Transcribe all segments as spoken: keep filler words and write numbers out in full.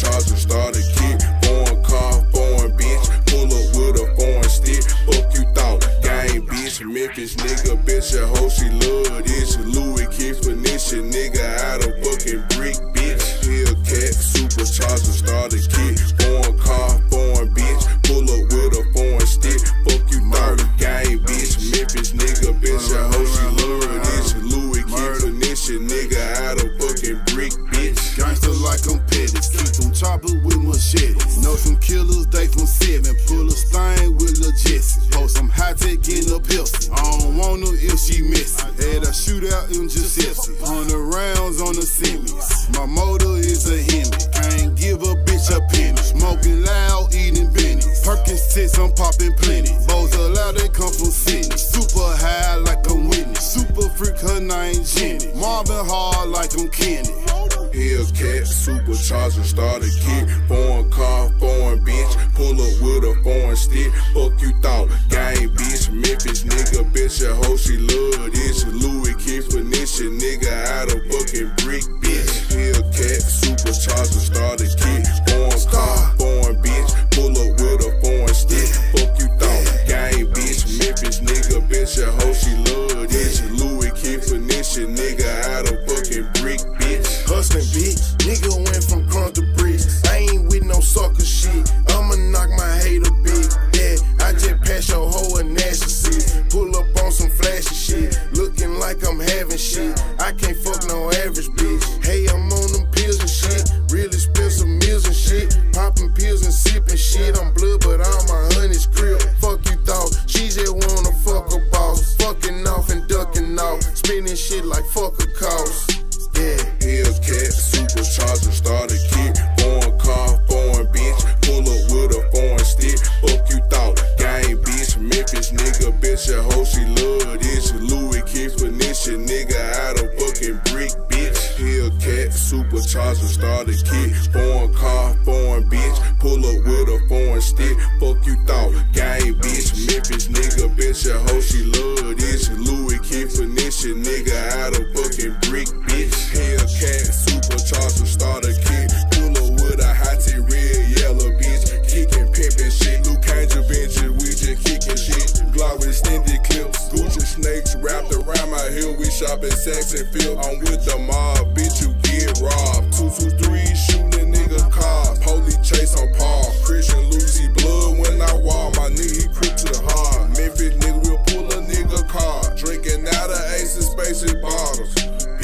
supercharger, start a kick. Foreign car, foreign bitch, pull up with a foreign stick. Fuck you thought, gang bitch, Memphis nigga, bitch, a hoe she love this. Louis King finishing nigga out of fucking brick, bitch. Hellcat, supercharger, start a kick. Foreign car, foreign bitch, pull up with a foreign stick. Fuck you thought, gang bitch, Memphis nigga, bitch, a hoe she love this. Louis King finishing nigga out of fucking brick, bitch. Gangsta like I'm petty, keep them choppers with machetes. Know some killers, they from seven, pull a stain with Lil Jesse. Post some high-tech in a Pepsi, I don't want her if she messy. Had a shootout in Giuseppe, on the rounds on the semis. My motor is a Hemi, can't give a bitch a penny. Smoking loud, eating bennies. Perkins sits, I'm popping plenty. Bows allowed, they come from Sydney. Super high like I'm Whitney, super freak, her name Jenny. Marvin hard like I'm Kenny. Hellcat, supercharger, start a kick. Foreign car, foreign bitch, pull up with a foreign stick. Fuck you thought, gang bitch, Memphis nigga, bitch, a hoe she love this. Louis King finishing nigga out of fucking brick, bitch. Hellcat, supercharger, start a kick. Foreign car, foreign bitch, pull up with a foreign stick. Fuck you thought, gang bitch, Memphis nigga, bitch, a hoe she love this. Louis King finishing nigga out of fucking brick, bitch. Hustling, bitch, nigga went from crunk to bricks. I ain't with no sucker shit, I'ma knock my hater big. Yeah, I just pass your hoe a nasty shit. Pull up on some flashy shit, looking like I'm having shit. I can't fuck no average bitch. Hey, I'm on them pills and shit, really spend some meals and shit. Popping pills and sipping shit, I'm blood but all my honey's crib. Fuck you thought, she just wanna fuck a boss. Fucking off and ducking off, spinning shit like fuck a cost. Yeah. Hellcat, supercharger, start a kick. Foreign car, foreign bitch, pull up with a foreign stick. Fuck you thought, gang bitch, Memphis nigga, bitch, a hoe she love this. Louis King finishing nigga out of fucking brick, bitch. Hellcat, supercharger, start a kick. Foreign car, foreign bitch, pull up with a foreign stick. Fuck you thought, gang bitch, Memphis nigga, bitch, a hoe she love this. Louis King finishing nigga out of fucking brick, bitch. Hellcat, supercharger, start a kick. Pull up with a high-tech red, yellow bitch. Kicking, pimping shit. Luke Angel Benji, we just kicking shit. Glock with extended clips. Gucci snakes wrapped around my heel. We shop at Saks and Phil. I'm with the mob, bitch, you get robbed. two two three, shooting a nigga cars. Police chase on Paul. Christian Lucy blood when I walk. My nigga, he creep to the hard. Memphis nigga will pull a nigga car. Drinking out of Ace and Spaceship bottles.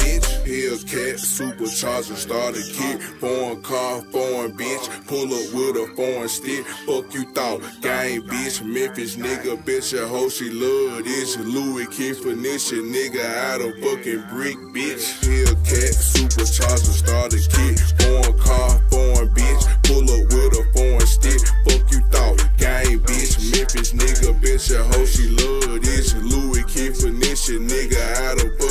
Hellcat, supercharger, start a kick. Foreign car, foreign bitch, pull up with a foreign stick. Fuck you thought, gang bitch, Memphis nigga, bitch, a hoe she love this. Louis King finishing nigga out of fucking brick, bitch. Hellcat, supercharger, start a kick. Foreign car, foreign bitch, pull up with a foreign stick. Fuck you thought, gang bitch, Memphis nigga, bitch, a hoe she love this. Louis King finishing nigga out of fucking